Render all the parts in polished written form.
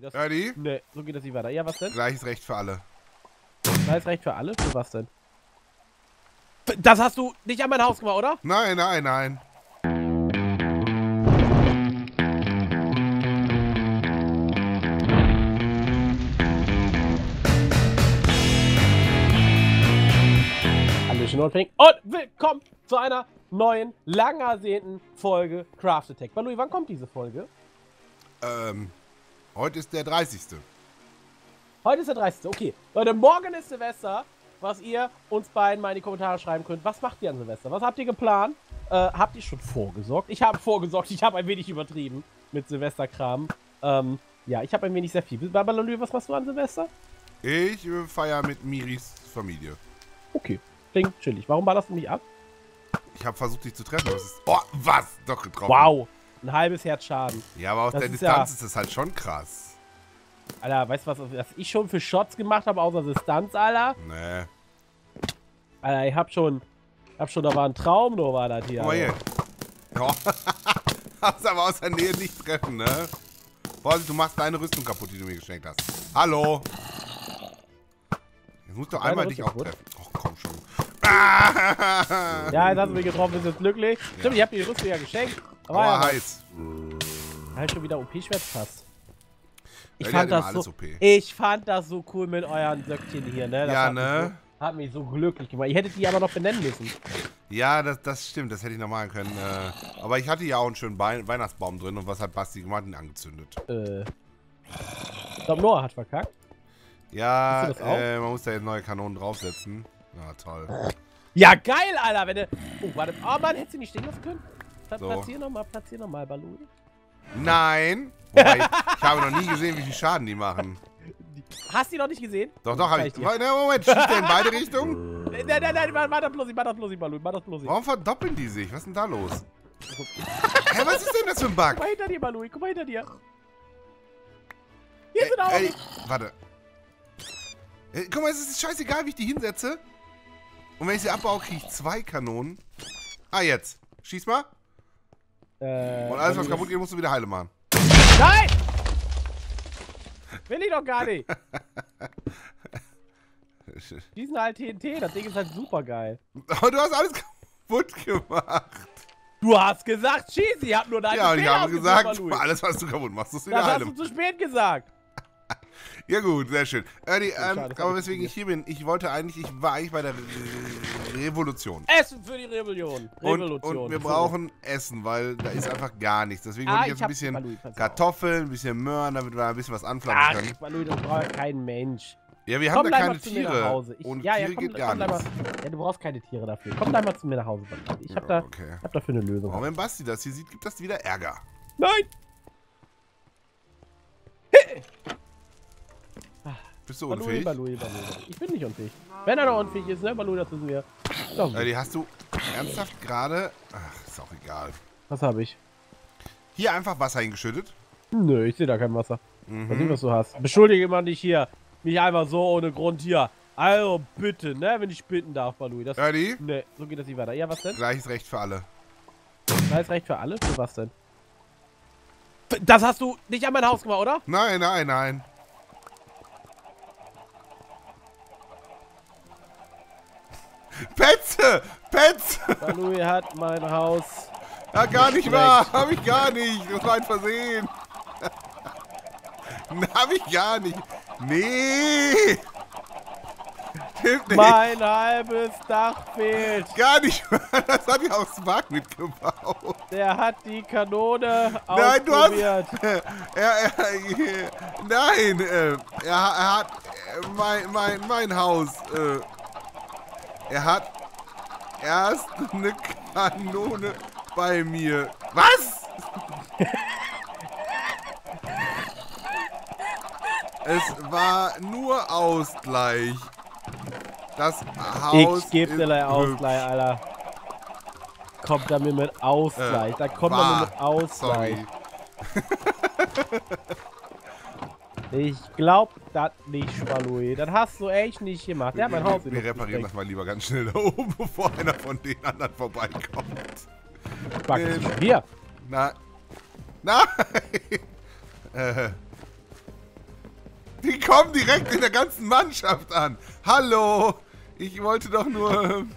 Eddie? Nee, so geht das nicht weiter. Ja, was denn? Gleiches Recht für alle. Gleiches Recht für alle? Für was denn? Das hast du nicht an mein Haus gemacht, oder? Nein, nein, nein. Hallöchen und willkommen zu einer neuen, lang ersehnten Folge Craft Attack. Balui, wann kommt diese Folge? Heute ist der 30. Heute ist der 30. Okay. Leute, morgen ist Silvester, was ihr uns beiden mal in die Kommentare schreiben könnt. Was macht ihr an Silvester? Was habt ihr geplant? Habt ihr schon vorgesorgt? Ich habe vorgesorgt. Ich habe ein wenig übertrieben mit Silvesterkram. Ja, ich habe ein wenig sehr viel. Balui, was machst du an Silvester? Ich feiere mit Miris Familie. Okay. Klingt chillig. Warum ballerst du mich ab? Ich habe versucht, dich zu treffen. Was ist... Oh, was? Doch getroffen. Wow. Ein halbes Herz Schaden. Ja, aber aus der Distanz ist das halt schon krass. Alter, weißt du, was ich schon für Shots gemacht habe außer Distanz, Alter? Nee. Alter, ich hab schon, da war ein Traum, nur war das hier. Guck mal hier. Ja. Hast aber aus der Nähe nicht treffen, ne? Vorsicht, du machst deine Rüstung kaputt, die du mir geschenkt hast. Hallo? Jetzt musst du einmal dich auch treffen. Och, komm schon. Ja, jetzt hast du mich getroffen, bist jetzt glücklich. Ja. Stimmt, ich hab dir die Rüstung ja geschenkt. Aber ja heiß. Halt schon wieder OP-Schwert fast. Ich fand das so cool mit euren Söckchen hier, ne? Das ja, ne? Hat mich so glücklich gemacht. Ihr hättet die aber noch benennen müssen. Ja, das stimmt, das hätte ich noch machen können. Aber ich hatte ja auch einen schönen Weihnachtsbaum drin und was hat Basti gemacht? Ihn angezündet. Ich glaube, Noah hat verkackt. Ja, man muss da jetzt neue Kanonen draufsetzen. Ja, toll. Ja, geil, Alter, wenn du... Oh, warte. Oh, Mann, hättest du nicht stehen lassen können? So. Platzier nochmal, Balui. Nein! Wobei, ich habe noch nie gesehen, wie viel Schaden die machen. Hast du die noch nicht gesehen? Doch, habe ich. Moment, schießt der in beide Richtungen? Nein, mach das bloß nicht, Balui, mach das bloß nicht. Warum verdoppeln die sich? Was ist denn da los? Hä, was ist denn das für ein Bug? Guck mal hinter dir, Balui, guck mal hinter dir. Hier sind Augen. Warte. Guck mal, es ist scheißegal, wie ich die hinsetze. Und wenn ich sie abbaue, kriege ich 2 Kanonen. Ah, jetzt. Schieß mal. Und alles, was kaputt geht, musst du wieder heile machen. Nein! Will ich doch gar nicht. Schießen halt TNT, das Ding ist halt super geil. Aber du hast alles kaputt gemacht. Du hast gesagt, schieß, ich hab nur deine Ja, und ich habe gesagt, Balui. alles, was du kaputt machst, musst du wieder das heile hast machen. du zu spät gesagt. Ja gut, sehr schön. Ernie, schade, aber weswegen ich hier bin, ich war eigentlich bei der Revolution. Essen für die Revolution. Und wir brauchen Essen, weil da ist einfach gar nichts. Deswegen wollte ich jetzt ein bisschen Kartoffeln, ein bisschen Möhren, damit wir ein bisschen was anpflanzen können. Ach, Balui, das braucht kein Mensch. Ja, wir haben da keine Tiere. Ohne Tiere geht gar nichts. Ja, du brauchst keine Tiere dafür. Komm gleich mal zu mir nach Hause, Balui. Ich hab dafür eine Lösung. Aber wenn Basti das hier sieht, gibt das wieder Ärger. Nein! Bist du unfähig? Balui. Ich bin nicht unfähig. Wenn er noch unfähig ist, ne, Balui, das wissen wir. Die hast du ernsthaft gerade... Ach, ist auch egal. Was habe ich? Hier einfach Wasser hingeschüttet? Nö, ich sehe da kein Wasser. Mal sehen, was du hast. Beschuldige immer nicht hier. Nicht einfach so ohne Grund hier. Also bitte, ne, wenn ich bitten darf, Balui. Das, ne, so geht das nicht weiter. Ja, was denn? Gleiches Recht für alle. Gleiches Recht für alle? Für was denn? Das hast du nicht an mein Haus gemacht, oder? Nein, nein, nein. Petze! Petze! Balui hat mein Haus. Ja, gar nicht wahr! Hab ich gar nicht! Das war ein Versehen! Hab ich gar nicht! Nee! Stimmt nicht! Mein halbes Dach fehlt! Gar nicht wahr! Das hat ja auch Spark mitgebaut! Der hat die Kanone Nein, ausprobiert! Du hast... Nein! Er hat... mein Haus... Er hat erst eine Kanone bei mir. Was? Es war nur Ausgleich. Das Haus. Ich geb dir gleich Ausgleich, Alter. Kommt da mir mit Ausgleich. Da kommt er mir mit Ausgleich. Sorry. Ich glaub das nicht, Balui. Das hast du echt nicht gemacht. Der hat mein Haus Wir reparieren das mal lieber ganz schnell da oben, bevor einer von den anderen vorbeikommt. Hier. Nein. kommen direkt in der ganzen Mannschaft an. Hallo. Ich wollte doch nur...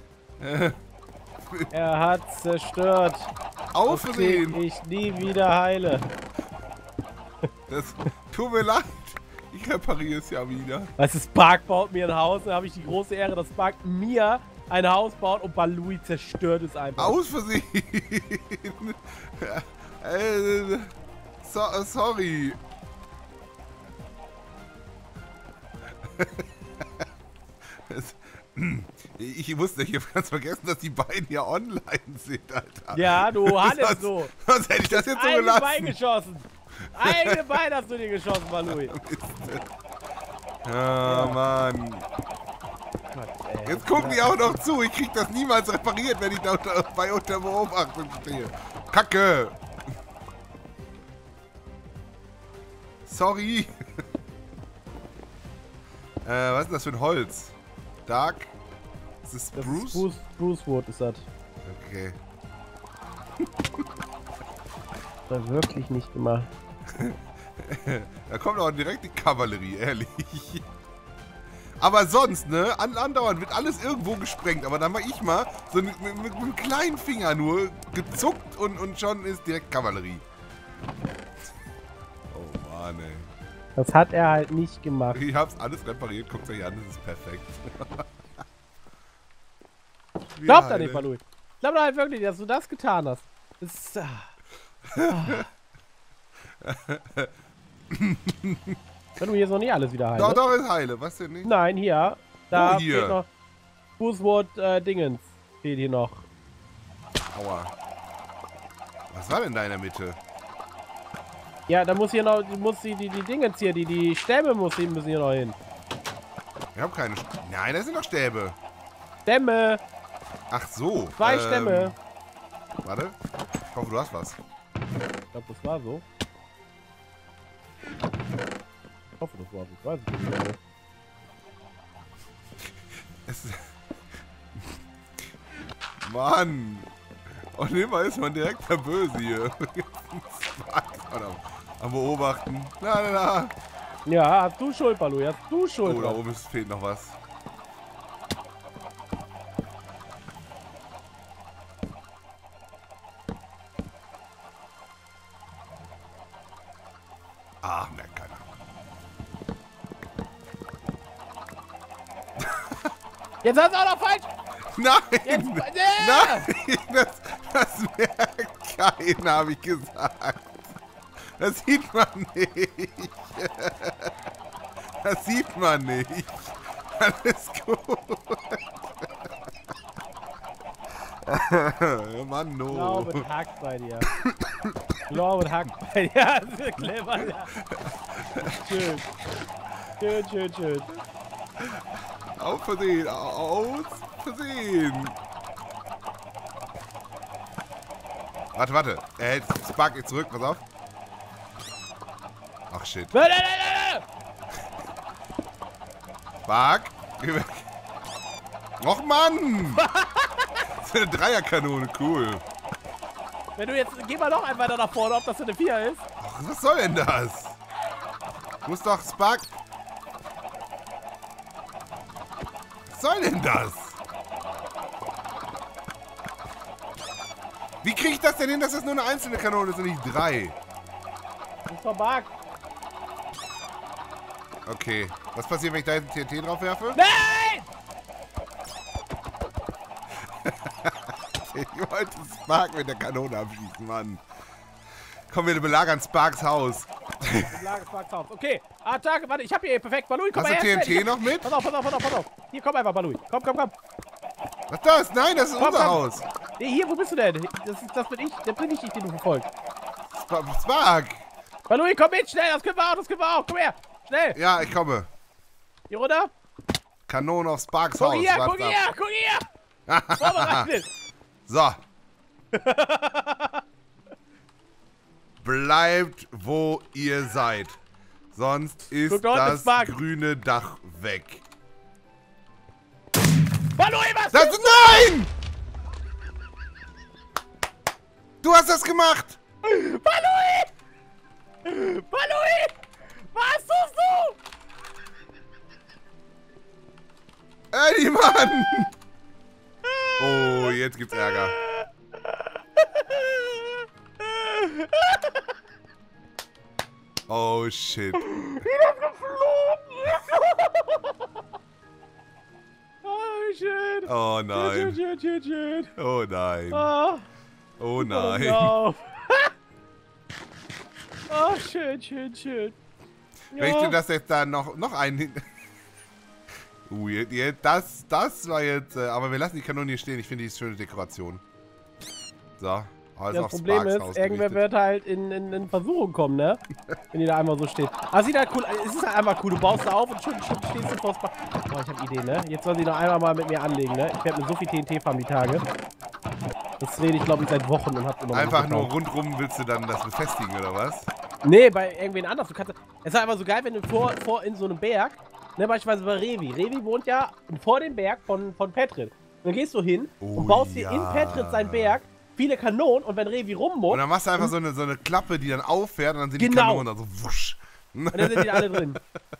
Er hat zerstört. Auf Versehen. Ich nie wieder heile. Das tut mir leid. Ich repariere es ja wieder. Weißt du, Spark baut mir ein Haus, dann habe ich die große Ehre, dass Spark mir ein Haus baut und Balui zerstört es einfach. Aus Versehen. Sorry. Ich wusste, ich habe ganz vergessen, dass die beiden ja online sind, Alter. Ja, du hattest so. Sonst hätte ich das jetzt so Eigene gelassen. Bein geschossen. Eigene Bein hast du dir geschossen, Balui. Oh, Mann. Jetzt gucken die auch noch zu. Ich krieg das niemals repariert, wenn ich da unter Beobachtung stehe. Kacke. Sorry. Was ist denn das für ein Holz? Dark? Ist das Spruce? Spruce Wood ist das. Okay. Das war wirklich nicht gemacht. Da kommt auch direkt die Kavallerie, ehrlich. Aber sonst, ne? Andauernd wird alles irgendwo gesprengt. Aber dann war ich mal so mit einem kleinen Finger nur gezuckt und schon ist direkt Kavallerie. Oh Mann, ey. Das hat er halt nicht gemacht. Ich hab's alles repariert. Guckt euch an, das ist perfekt. Glaubt er nicht, Balui. Ich glaube halt wirklich, dass du das getan hast. Das ist, Wenn du hier noch nicht alles wieder heile. Doch, ist heile. Was denn nicht? Nein, hier. Da hier? fehlt noch Fußwort Dingens. Fehlt hier noch. Aua. Was war denn da in der Mitte? Ja, da muss hier noch, die Dingens hier, die Stämme müssen hier noch hin. Ich hab keine Nein, da sind noch Stäbe. Stämme. Ach so. 2 Stämme. Warte. Ich hoffe, du hast was. Ich glaube, das war so. Ich hoffe, das war so. Ich weiß es nicht mehr. Mann! Und immer ist man direkt der Böse hier. Am Beobachten. Na. Ja, hast du Schuld, Balui. Hast du Schuld. Oh, da oben fehlt noch was. Ah, merkt keiner. Jetzt hast du auch noch falsch. Nein! Jetzt, Nein! Das merkt keiner, habe ich gesagt. Das sieht man nicht. Das sieht man nicht. Alles gut. Mann, no. Glaube, hackt bei dir. Glaube, hackt bei dir. Ja, das ist clever. Ja. Schön. Auf Versehen. Aus Versehen. Warte. Er hält Spark jetzt zurück. Pass auf. Ach, shit. Nein. Spark. Geh weg. Och, Mann. Das ist eine Dreierkanone. Cool. Wenn du jetzt, geh mal noch ein weiter nach vorne, ob das eine 4 ist. Ach, was soll denn das? Muss doch Spark... Was soll denn das? Wie kriege ich das denn hin, dass das nur eine einzelne Kanone ist und nicht 3? Das ist verbuggt. Okay. Was passiert, wenn ich da jetzt ein TNT drauf werfe? Nein! Ich wollte Spark mit der Kanone abschießen, Mann. Komm, wir belagern Sparks Haus. Sparks Haus. Okay. Attacke, warte, ich hab hier perfekt. Balui, komm Hast mal her. du TNT noch mit? Pass auf. Hier, komm einfach, Balui. Komm. Was ist das? Nein, das ist unser Haus. Nee, hier, wo bist du denn? Das bin ich. Der bin ich nicht, den du verfolgst. Spark. Balui, komm mit, schnell. Das können wir auch. Komm her. Schnell. Ja, ich komme. Hier runter. Kanone auf Sparks Haus. Guck hier. Vorbereitet. So. Bleibt, wo ihr seid. Sonst ist das grüne Dach weg. Balui, was? Nein! Du hast das gemacht! Balui! Was tust du? Mann! Oh, jetzt gibt's Ärger. Oh, shit. Oh, shit. Oh, nein. Shit. Oh, nein. Oh, Oh, nein. oh, shit. Möchte das jetzt da noch einen... das war jetzt... aber wir lassen die Kanone hier stehen. Ich finde, die ist schöne Dekoration. So. Alles das auf Problem Sparks ist, ausgerichtet. irgendwer wird halt in Versuchung kommen, ne? Wenn die da einmal so steht. Aber sieht halt cool, es ist halt einfach cool. Du baust da auf und schon stehst du vor Sparks. Oh, ich hab Ideen, ne? Jetzt soll sie noch einmal mal mit mir anlegen, ne? Ich werde mir so viel TNT fahren die Tage. Das rede ich, glaube ich, seit Wochen und hab immer noch Einfach nur rundrum willst du dann das befestigen, oder was? Nee, bei irgendwen anders. Du kannst, es ist halt einfach so geil, wenn du vor in so einem Berg, ne, beispielsweise bei Revi. Revi wohnt ja vor dem Berg von Petrit. Dann gehst du hin und baust dir in Petrit seinen Berg viele Kanonen und wenn Revi rum muss... Und dann machst du einfach so eine Klappe, die dann auffährt und dann sind die Kanonen dann so wusch. Und dann sind die alle drin.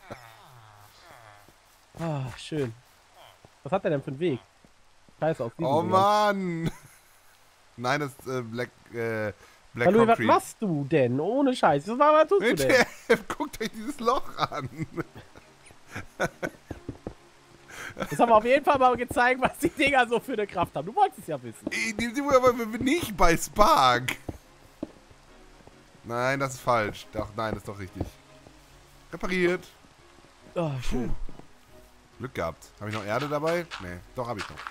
Ah, schön. Was hat der denn für einen Weg? Scheiße, auf diesem Oh Weg. Mann! Nein, das ist Black Hallo, was Concrete. machst du denn? Ohne Scheiß. Was tust du denn? Guckt euch dieses Loch an. Das haben wir auf jeden Fall mal gezeigt, was die Dinger so für eine Kraft haben. Du wolltest es ja wissen. Die sind aber nicht bei Spark. Nein, das ist falsch. Doch, nein, das ist doch richtig. Repariert. Oh, schön. Glück gehabt. Habe ich noch Erde dabei? Nee, doch, habe ich noch.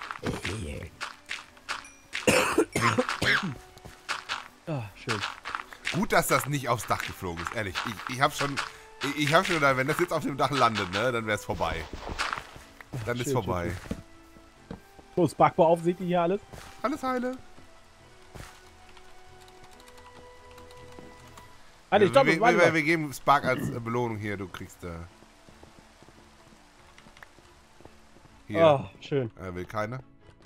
Oh, schön. Gut, dass das nicht aufs Dach geflogen ist, ehrlich. Ich habe schon gedacht, wenn das jetzt auf dem Dach landet, ne, dann wäre es vorbei. Dann ist vorbei. So, Spark beaufsichtigt hier alles. Alles heile. Alter, stopp, wir geben Spark als Belohnung hier. Du kriegst hier. Oh, schön. Will keiner.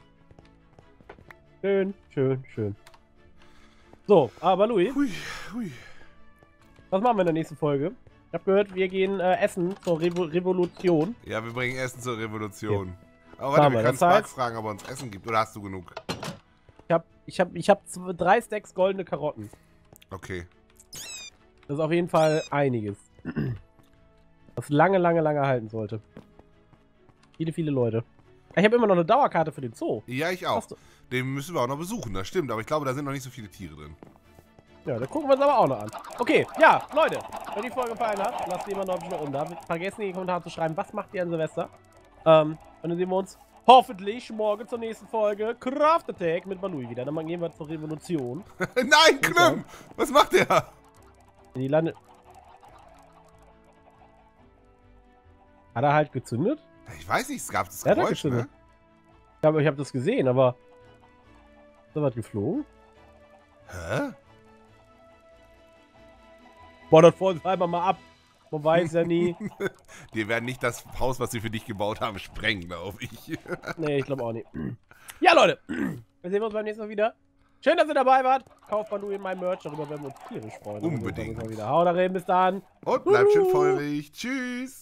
Schön. So, aber Louis, was machen wir in der nächsten Folge? Ich habe gehört, wir gehen essen zur Revolution. Ja, wir bringen Essen zur Revolution. Okay. Aber warte, wir können Spark fragen, ob er uns Essen gibt. Oder hast du genug? Ich hab 3 Stacks goldene Karotten. Okay. Das ist auf jeden Fall einiges. Das lange halten sollte. Viele Leute. Ich habe immer noch eine Dauerkarte für den Zoo. Ja, ich auch. Den müssen wir auch noch besuchen, das stimmt. Aber ich glaube, da sind noch nicht so viele Tiere drin. Ja, da gucken wir uns aber auch noch an. Okay, ja, Leute, wenn die Folge gefallen hat, lasst jemand noch ein bisschen unten da. Vergessen in die Kommentare zu schreiben, was macht ihr an Silvester? Und dann sehen wir uns hoffentlich morgen zur nächsten Folge Craft Attack mit Balui wieder. Dann gehen wir zur Revolution. Nein, Klüm! Was macht der? In die Lande... Hat er halt gezündet? Ich weiß nicht, es gab das Er hat Geräusch, ne? Ich hab das gesehen, aber... Ist da was geflogen? Hä? Boah, das vorhin einmal mal ab. Man weiß ja nie. Die werden nicht das Haus, was sie für dich gebaut haben, sprengen, glaube ich. Nee, ich glaube auch nicht. Ja, Leute. Wir sehen uns beim nächsten Mal wieder. Schön, dass ihr dabei wart. Kauft Balui in mein Merch. Darüber werden wir uns tierisch freuen. Unbedingt. Hau da rein, bis dann. Und bleibt schön feurig. Tschüss.